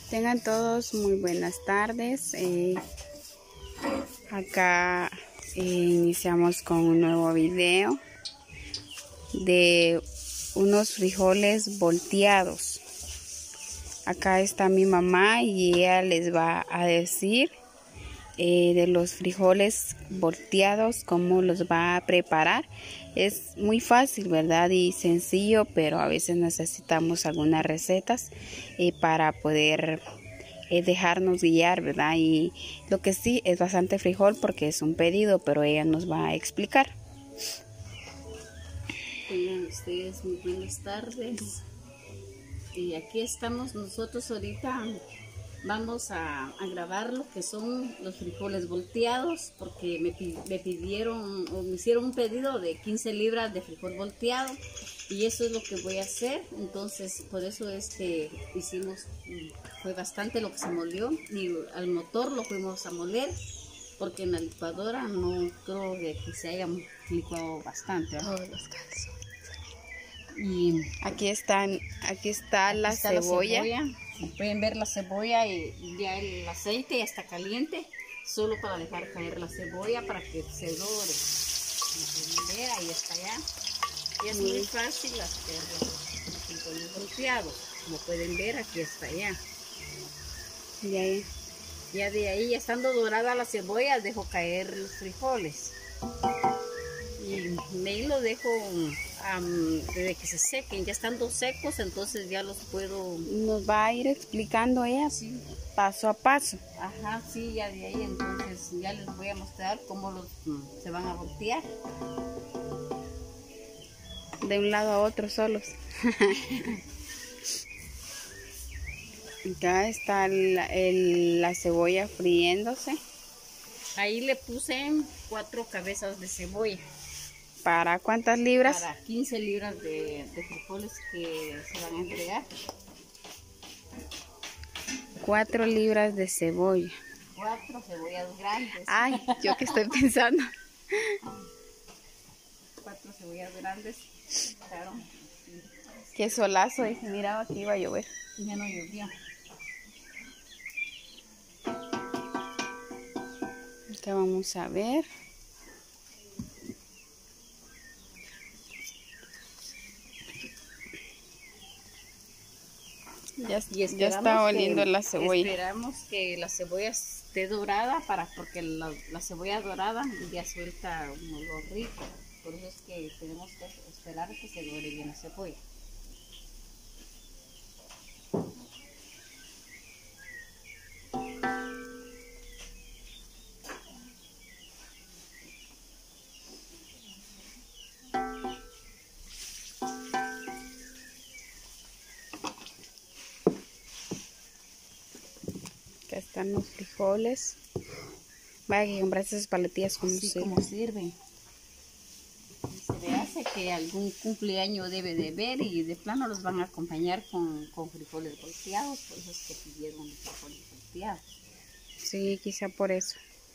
Tengan todos muy buenas tardes. Acá iniciamos con un nuevo video de unos frijoles volteados. Acá está mi mamá y ella les va a decir de los frijoles volteados, cómo los va a preparar. Es muy fácil, ¿verdad? Y sencillo, pero a veces necesitamos algunas recetas para poder dejarnos guiar, ¿verdad? Y lo que sí es bastante frijol porque es un pedido, pero ella nos va a explicar. Tengan ustedes muy buenas tardes. Y aquí estamos nosotros ahorita. Vamos a grabar lo que son los frijoles volteados, porque me pidieron o me hicieron un pedido de 15 libras de frijol volteado, y eso es lo que voy a hacer. Entonces por eso es que fue bastante lo que se molió, y al motor lo fuimos a moler, porque en la licuadora no creo que se haya licuado bastante, ¿verdad? Todos los casos. Y aquí está la cebolla. Pueden ver la cebolla y ya el aceite ya está caliente, solo para dejar caer la cebolla para que se dore. Como pueden ver, ahí está ya. Y es muy fácil hacer los frijoles volteados. Como pueden ver, aquí está ya. Ya de ahí, estando dorada la cebolla, dejo caer los frijoles. Y me lo dejo desde que se sequen. Ya estando secos, entonces ya los puedo... Nos va a ir explicando ella, sí, paso a paso. Ajá, sí, ya de ahí entonces ya les voy a mostrar cómo se van a voltear. De un lado a otro solos. Acá está la cebolla friéndose. Ahí le puse 4 cabezas de cebolla. ¿Para cuántas libras? Para 15 libras de frijoles que se van a entregar. 4 libras de cebolla. 4 cebollas grandes. Ay, yo que estoy pensando. 4 cebollas grandes. Claro. Sí. Qué solazo, miraba que iba a llover. Ya no llovió. Acá vamos a ver. Ya está oliendo la cebolla. Esperamos que la cebolla esté dorada porque la cebolla dorada ya suelta un olor rico. Por eso es que tenemos que esperar que se dore bien la cebolla. Acá están los frijoles. Vaya que compraste esas paletillas como Sí, como sirven. Se le hace que algún cumpleaños debe de ver, y de plano los van a acompañar con frijoles volteados. Por eso es que pidieron frijoles volteados. Sí, quizá por eso.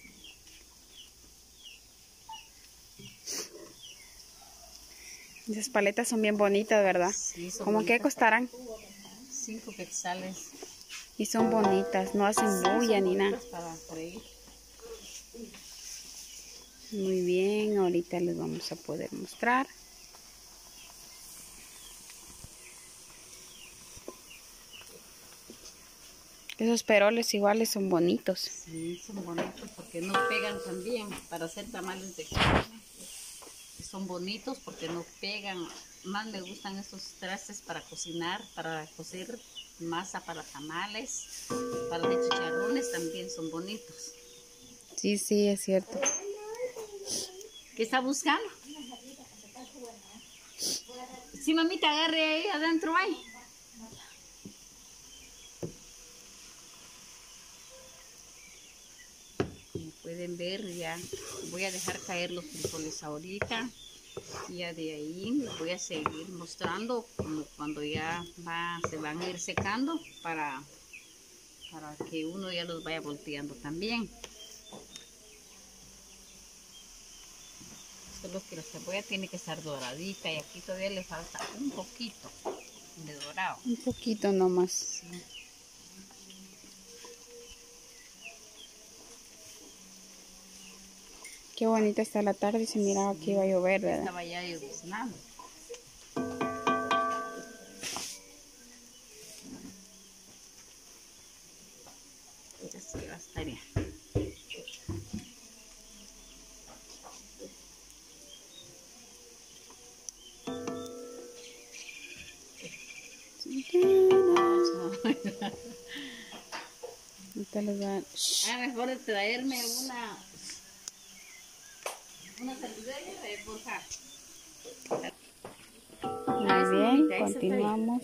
Esas paletas son bien bonitas, ¿verdad? Sí, son ¿Cómo bonitas. que costarán? 5 quetzales. Y son bonitas, no hacen bulla ni nada. Para freír. Muy bien, ahorita les vamos a poder mostrar. Esos peroles iguales son bonitos. Sí, son bonitos porque no pegan tan bien para hacer tamales de carne. Son bonitos porque no pegan. Más me gustan estos trastes para cocinar, para cocer masa para tamales, para de chicharrones también son bonitos. Sí, sí, es cierto. ¿Qué está buscando? Sí, mamita, agarre ahí adentro, ahí. Como pueden ver, ya voy a dejar caer los frijoles ahorita. Y ya de ahí les voy a seguir mostrando como cuando ya se van a ir secando para que uno ya los vaya volteando también. Solo que la cebolla tiene que estar doradita, y aquí todavía le falta un poquito de dorado. Un poquito nomás. Sí. Qué bonita está la tarde, se miraba que iba a llover, ¿verdad? Estaba ya lloviznando. Así va a estar ya. Ahorita les va... Mejor traerme una servilleta de forjar. Muy bien, continuamos.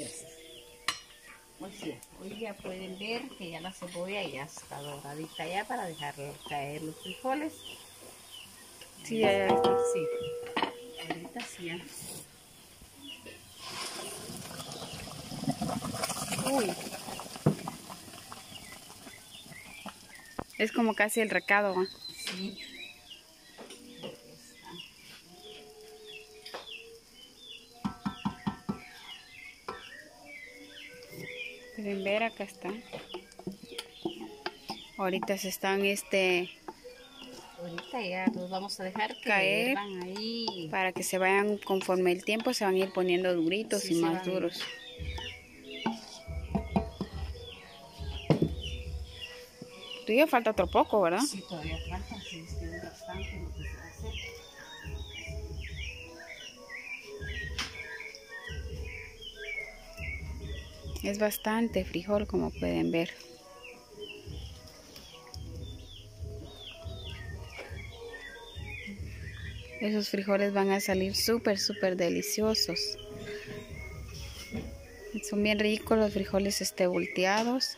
Hoy ya pueden ver que ya la cebolla ya está doradita ya para dejar caer los frijoles. Sí, ya está. Sí, ahorita sí ya. Uy. Es como casi el recado, ¿eh? Sí. Pueden ver, acá está. Ahorita se están Ahorita ya los vamos a dejar que caer ahí. Para que se vayan, conforme el tiempo se van a ir poniendo duritos, sí, y más duros. Todavía falta otro poco, ¿verdad? Sí, todavía falta, sí, es bastante lo que se va a hacer. Es bastante frijol, como pueden ver. Esos frijoles van a salir súper deliciosos. Son bien ricos los frijoles volteados.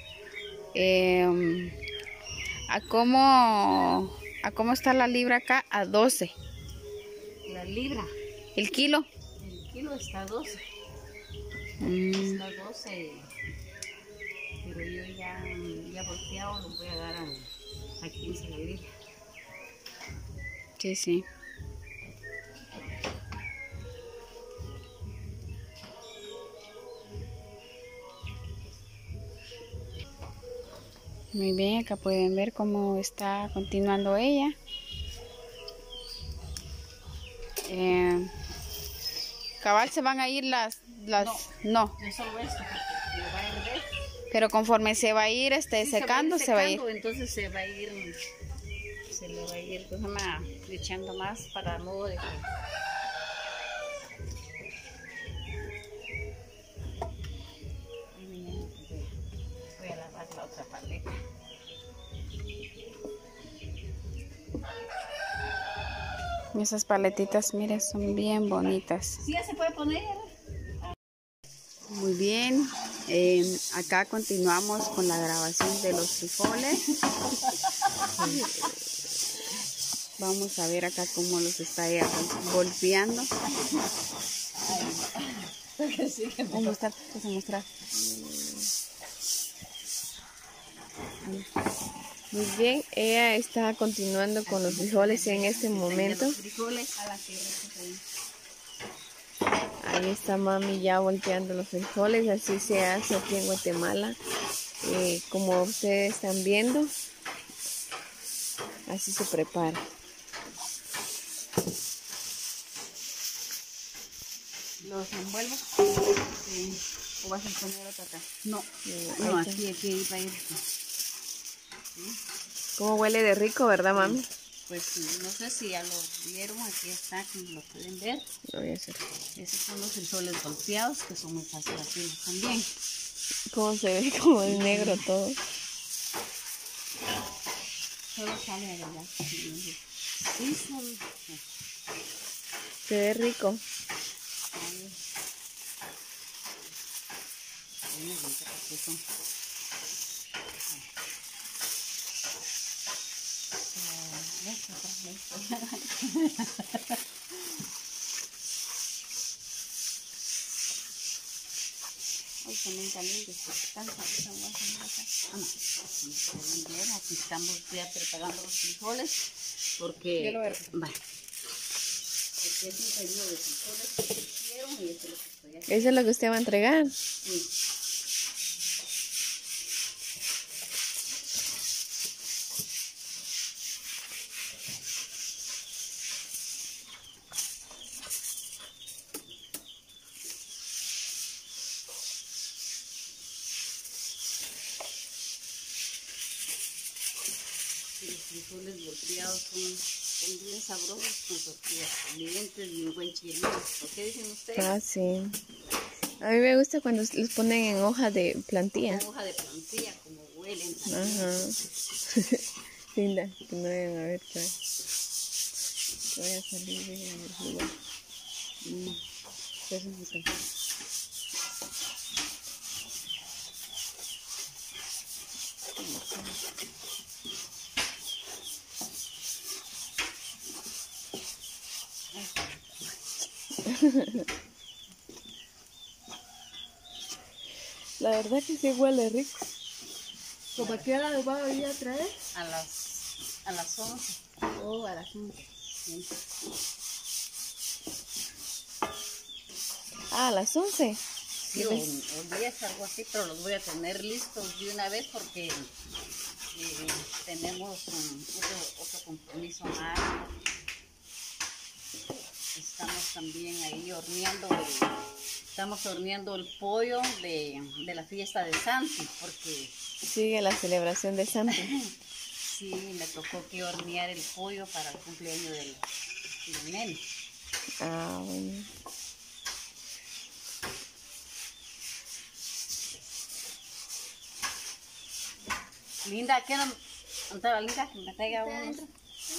¿A cómo está la libra acá? A 12. La libra. ¿El kilo? El kilo está a 12. Está a 12. Pero yo ya volteado lo voy a dar a 15 la libra. Sí, sí. Muy bien, acá pueden ver cómo está continuando ella. Cabal se van a ir las no. Yo solo esto, porque va a hervir. Pero conforme se va a ir secando, se va a ir. Entonces se le va a ir echando más para modo de que... Voy a lavar la otra paleta. Esas paletitas, miren, son bien bonitas. Sí, ya se puede poner. Muy bien, acá continuamos con la grabación de los frijoles. Vamos a ver acá cómo los está ella golpeando. Vamos a mostrar. Muy bien, ella está continuando con los frijoles en este momento. Ahí está mami ya volteando los frijoles, así se hace aquí en Guatemala. Como ustedes están viendo, así se prepara. ¿Los envuelvo? Sí. ¿O vas a poner otro acá? No, aquí va a ir. ¿Sí? ¿Cómo huele de rico, verdad, mami? Pues no sé si ya lo vieron, aquí está, como lo pueden ver. Lo voy a hacer. Esos son los frijoles volteados, que son muy fáciles de hacer también. ¿Cómo se ve? Como es negro todo. Solo sale de verdad. Sí, Se ve rico. Hoy son bien calientes, aquí estamos ya preparando los frijoles porque es un pedido de frijoles que hicieron y eso es lo que estoy haciendo. ¿Eso es lo que usted va a entregar? Sí. frijoles volteados son bien sabrosos con tortillas calientes y un buen chilito. ¿O qué dicen ustedes? Ah, sí. A mí me gusta cuando los ponen en hoja de plantilla. Con hoja de plantilla, como huelen también. Ajá. Linda, que no vayan a ver que voy a salir del lugar. Eso es mi café. La verdad que sí huele rico. ¿Cómo a qué hora los va a venir a traer? A las 11. Oh, a las 11. Sí. Ah, a las 11. Sí, o 10, algo así, pero los voy a tener listos de una vez porque tenemos otro compromiso más. Estamos también ahí horneando el pollo de la fiesta de Santi, porque Sigue la celebración de Santi. sí, me tocó que hornear el pollo para el cumpleaños del nene. Ah, bueno. Linda, ¿qué no? ¿Dónde la Linda? Que me traiga uno.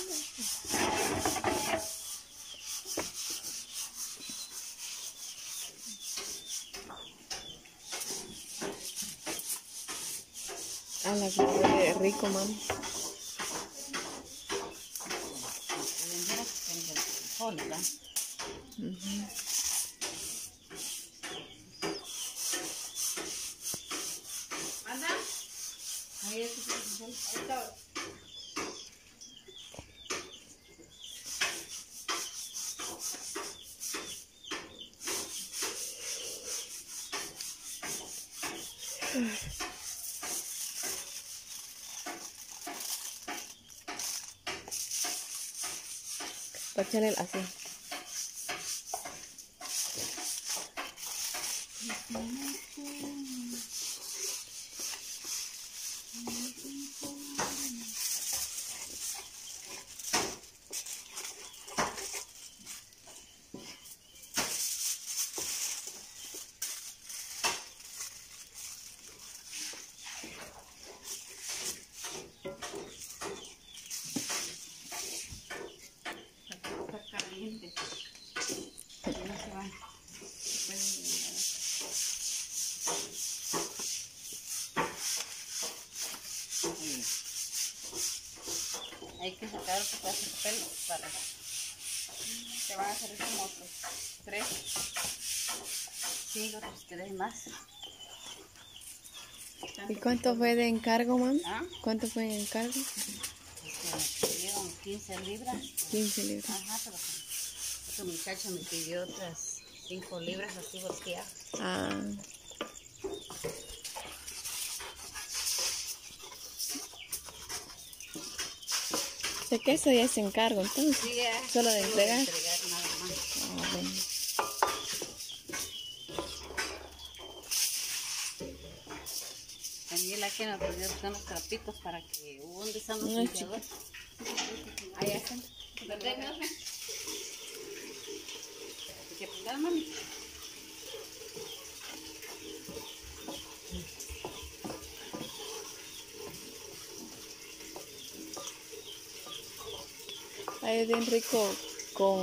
Ah, la que huele rico, mami. ¿Verdad? ¿Anda? Ahí está. Para echarle así. Está caliente. No se va. Hay que sacar otro pedazo de pelo para que van a hacer como otros 3. Sí, otros 3 más. ¿Y cuánto fue de encargo, mami? ¿Ah? ¿Cuánto fue de encargo? Me pidieron 15 libras. 15 libras. Ajá, pero otro muchacho me pidió otras 5 libras así volteadas. Ah. O sea que eso ya es encargo, entonces. Sí, ya. Solo de entregar. Nada más. Ah, bueno. Daniela que nos pidió unos trapitos para que ¿dónde están los No, limpiadores? Ahí están. ¿Verdad, Carmen? Hay que pegar, mami. Ahí es bien rico con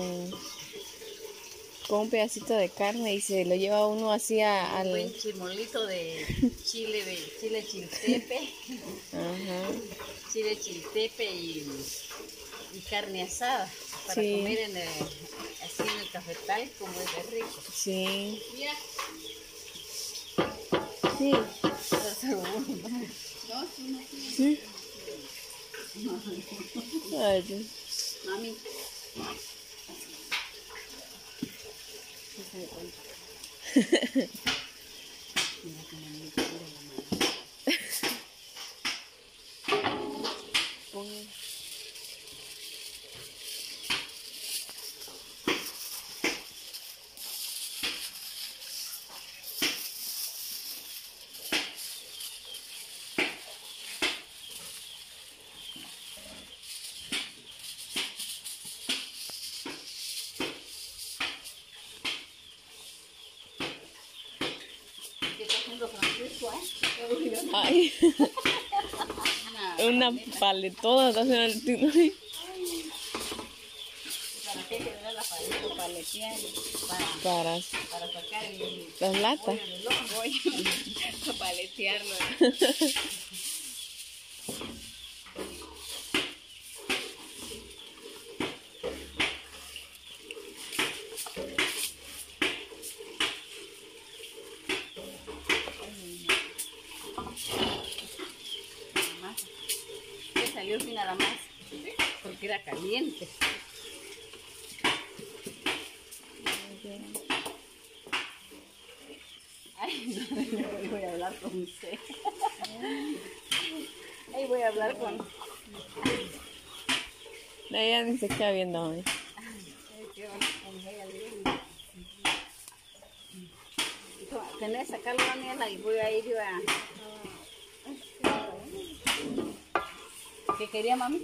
un pedacito de carne y se lo lleva uno así Un al... buen chimolito de chile chiltepe. Ajá. Chile chiltepe y carne asada para Sí. comer así en el cafetal, como es de rico. Sí. Mira, Sí. ¿estás seguro? No, Sí. Ay, Dios. mami. Mira que me mira la mano. Ay. Una paletona. ¿Para qué quería la paleta? Paletear. Para Para sacar las latas. Para paletearlo. Que salió sin nada más. Porque era caliente. Ay, no, hoy voy a hablar con usted. Ahí voy a hablar con... Ella ni se queda viendo a mí. Tenés que sacarlo, Daniela, y voy a ir a... ¿Qué quería, mami?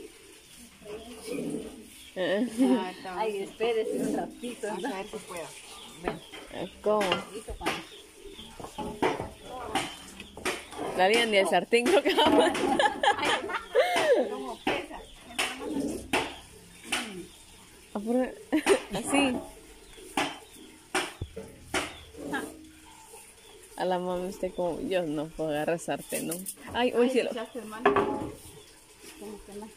Ay, espérese un ratito. A ver si puedo. ¿Cómo? Listo, mami. La harían de sartén, creo que vamos. ¿Cómo pesa? Así. A la mami usted como, yo no puedo agarrar sartén, ¿no? Ay, uy, cielo. ¿Echaste, hermano? ¿Cómo que no?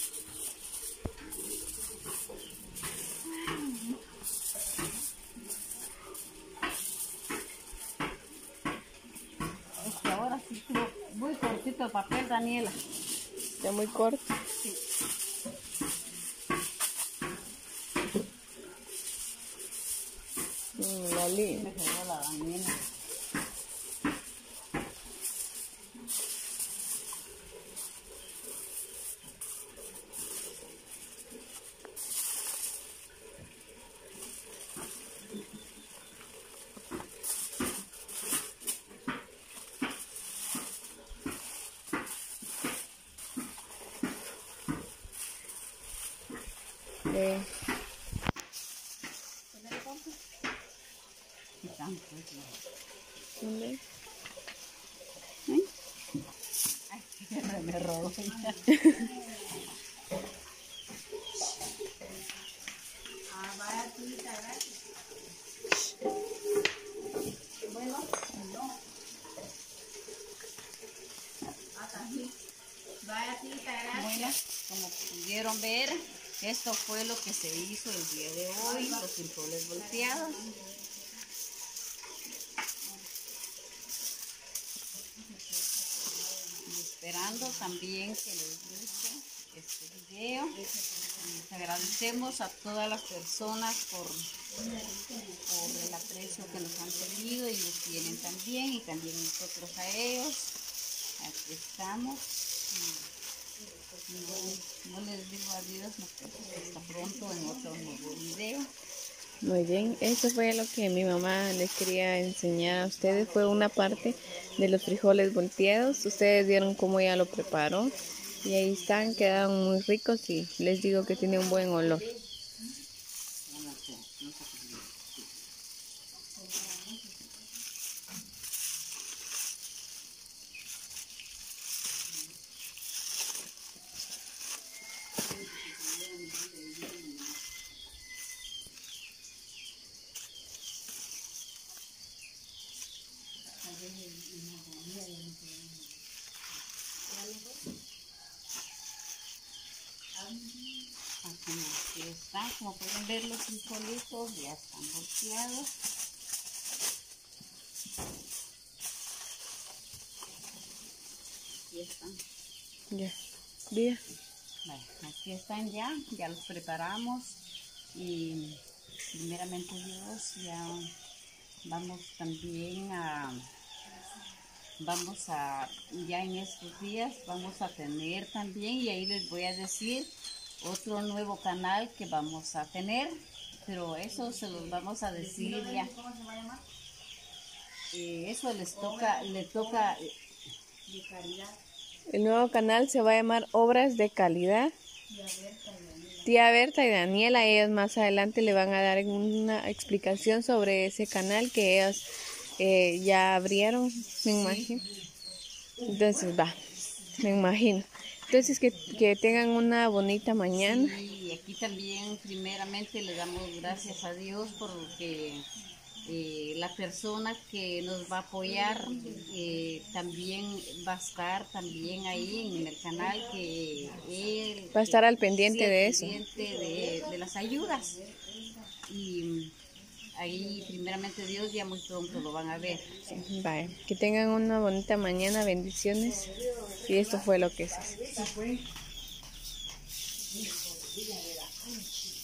Es que ahora sí tuvo muy cortito el papel, Daniela. Ya muy corto. La línea. Me quedó la Daniela. ¿Qué tanto es la... ¿Dónde? Ay, me robó. Bueno, no. Bueno, como pudieron ver, esto fue lo que se hizo el día de hoy, los frijoles volteados. Y esperando también que les guste este video. Les agradecemos a todas las personas por el aprecio que nos han tenido y nos tienen también, y también nosotros a ellos. Aquí estamos. No les digo adiós, hasta pronto en otro nuevo video. Muy bien, eso fue lo que mi mamá les quería enseñar a ustedes. Fue una parte de los frijoles volteados. Ustedes vieron cómo ella lo preparó. Y ahí están, quedaron muy ricos y les digo que tiene un buen olor. Aquí están, como pueden ver, los frijolitos ya están volteados. Aquí están. Ya, bien. Bueno, aquí están ya los preparamos y primeramente Dios ya vamos también ya en estos días vamos a tener también, y ahí les voy a decir otro nuevo canal que vamos a tener, pero eso se los vamos a decir ya. ¿Cómo se va a llamar? Eso le toca De caridad. El nuevo canal se va a llamar Obras de Calidad. Tía Berta y Daniela, ellas más adelante le van a dar una explicación sobre ese canal que ellas ya abrieron, me imagino. Entonces va, me imagino. Entonces que tengan una bonita mañana. Y aquí también primeramente le damos gracias a Dios porque la persona que nos va a apoyar también va a estar también ahí en el canal, que él Va a estar al pendiente sí, de eso. de las ayudas. Y ahí primeramente Dios ya muy pronto lo van a ver. Vaya, que tengan una bonita mañana, bendiciones. Y esto fue lo que es.